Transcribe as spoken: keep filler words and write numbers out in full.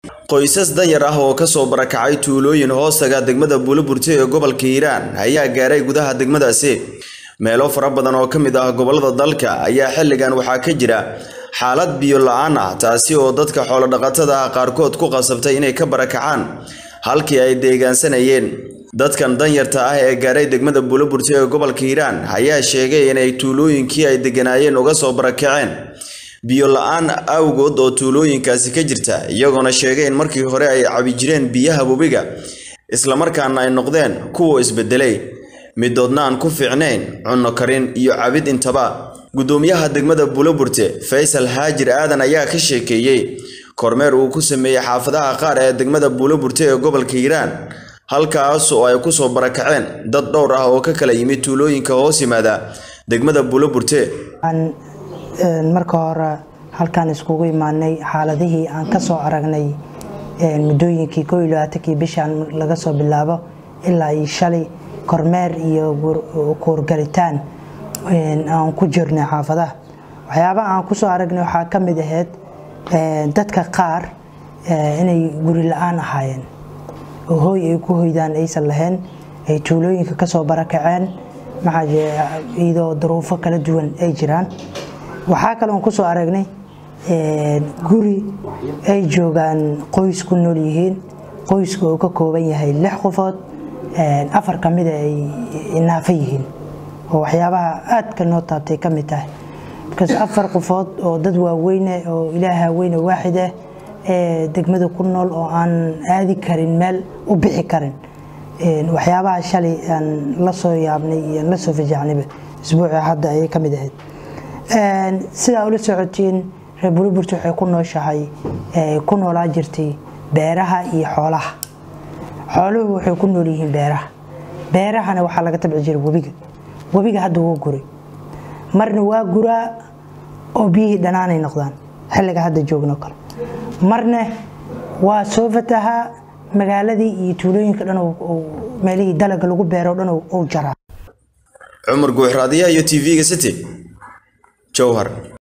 qoysas danyar ah oo ka soo barakacay tuulooyin hoostaga degmada Buulaburti ee gobolka Hiiraan ayaa gaaray gudaha degmadaasi. meelo fara badan oo kamid ah gobolada dalka ayaa xilligan waxaa ka jira xaalad biyo la'aan ah taasi oo dadka xoolo dhaqatada ah qaarkood ku qasabtay inay ka barakacaan halkii ay deegaansanayeen. dadkan danyarta ah ee gaaray degmada Buulaburti ee gobolka Hiiraan ayaa sheegay inay tuulooyinkii ay deganayeen uga soo barakaceen biyo la'aan awgood oo tuulooyinkaasi ka jirta, iyagoo sheegay in markii hore ay cabi jireen biyaha webiga isla markaana ay noqdeen kuwa isbedelay midoodna aan ku fiicnayn cunno karin iyo cabid intaba. gudoomiyaha degmada Buulaburti Faysal Haajir Aadan ayaa ka sheekeeyay kormeer uu ku sameeyay xaafadaha qaar ee degmada Buulaburti ee gobolka Hiiraan, halkaas oo ay ku soo barakaceen dad dhowr ah oo ka kala yimid tuulooyinka hoos yimaada degmada Buulaburti. marka hore halkaan iskugu imaanay xaaladihii aan ka soo aragnay mudooyinkii koob iyo labaatan bishan laga soo bilaabo ilaa ay shalay kormeer iyo koorgalitaan aan ku jirnay xaafadaha. waxyaabaha aan ku soo aragnay waxaa ka mid ahayd dadka qaar inay guri la'aan ahaayeen oo hooy ay ku hoydaan aysan lahayn, ay tuulooyinka ka soo barakaceen maxaa iyadoo duruufo kala duwan ay jiraan. waxaa kale oo ku soo aragnay guri ay joogaan qoys ku nool yihiin, qoyska oo ka kooban yahay lix qofood, afar ka mid ay naafa yihiin oo waxyaabaha aadka noo taabtay ka mid tahay because afar qofood oo dad waaweyn oo ilaaha weyn waaxid ah ee degmada ku nool oo aan aadi karin meel u bixi karin. waxyaabaha shalay aan la soo yaabnay iyo la soo fajacnay isbuuca hadda ay ka mid ahayd. sida ula socotiin reer Buulaburti waxay ku nooshahay ku noolaa jirtay beeraha iyo xoolaha. xooluhu waxay ku nool yihiin beeraha, beerahana waxaa laga tabci jiray webiga. webiga hadda wuu guray, marna waa guraa oo biyihii dhanaanay noqdaan xilliga hadda joogno kale, marna waa soo fataha magaaladii iyo tuulooyinka dhan oo meelihii dalaga lagu beero dhan oo jaraa. Cumar Guuxraadiyaha iyo T V-ga City Jowhar.